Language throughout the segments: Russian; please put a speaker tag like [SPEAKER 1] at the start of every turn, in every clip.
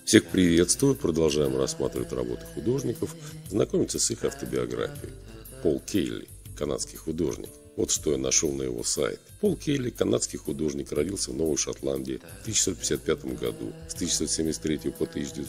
[SPEAKER 1] Всех приветствую, продолжаем рассматривать работы художников, знакомиться с их автобиографией. Пол Кейли, канадский художник. Вот что я нашел на его сайте. Пол Кейли, канадский художник, родился в Новой Шотландии в 1955 году. С 1973 по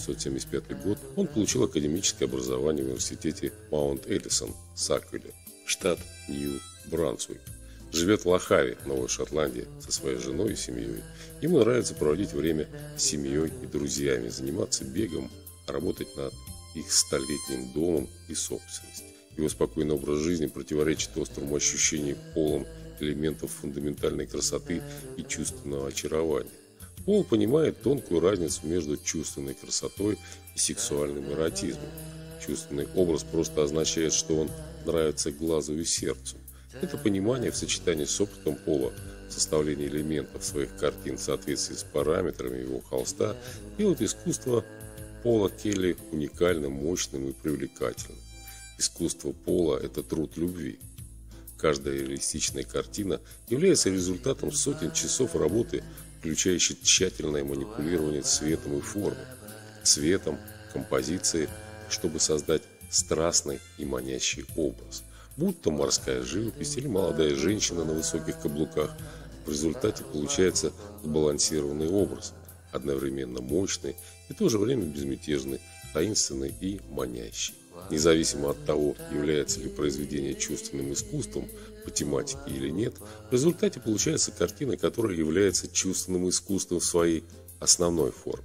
[SPEAKER 1] 1975 год он получил академическое образование в университете Маунт Эллисон, Саквилле, штат Нью-Брансуик. Живет в Лохаве, Новой Шотландии, со своей женой и семьей. Ему нравится проводить время с семьей и друзьями, заниматься бегом, работать над их столетним домом и собственностью. Его спокойный образ жизни противоречит острому ощущению Полом элементов фундаментальной красоты и чувственного очарования. Пол понимает тонкую разницу между чувственной красотой и сексуальным эротизмом. Чувственный образ просто означает, что он нравится глазу и сердцу. Это понимание в сочетании с опытом Пола в составлении элементов своих картин в соответствии с параметрами его холста делает искусство Пола Кейли уникальным, мощным и привлекательным. Искусство Пола – это труд любви. Каждая реалистичная картина является результатом сотен часов работы, включающей тщательное манипулирование цветом и формой, цветом, композицией, чтобы создать страстный и манящий образ. Будь то морская живопись или молодая женщина на высоких каблуках, в результате получается сбалансированный образ, одновременно мощный и в то же время безмятежный, таинственный и манящий. Независимо от того, является ли произведение чувственным искусством по тематике или нет, в результате получается картина, которая является чувственным искусством в своей основной форме.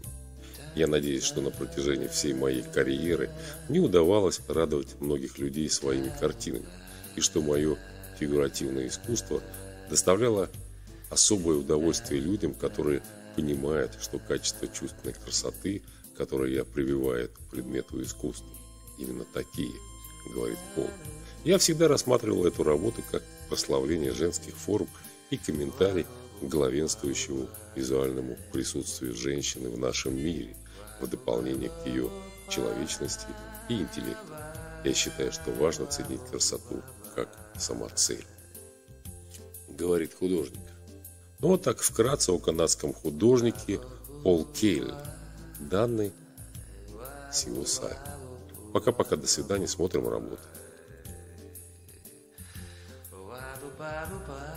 [SPEAKER 1] Я надеюсь, что на протяжении всей моей карьеры мне удавалось радовать многих людей своими картинами, и что мое фигуративное искусство доставляло особое удовольствие людям, которые понимают, что качество чувственной красоты, которое я прививаю к предмету искусства, именно такие, говорит Пол. Я всегда рассматривал эту работу как прославление женских форм и комментарий к главенствующему визуальному присутствию женщины в нашем мире, в дополнение к ее человечности и интеллекту. Я считаю, что важно ценить красоту как самоцель, говорит художник. Ну вот так вкратце о канадском художнике Пол Кейли. Данные с его сайта. Пока-пока, до свидания, смотрим работу.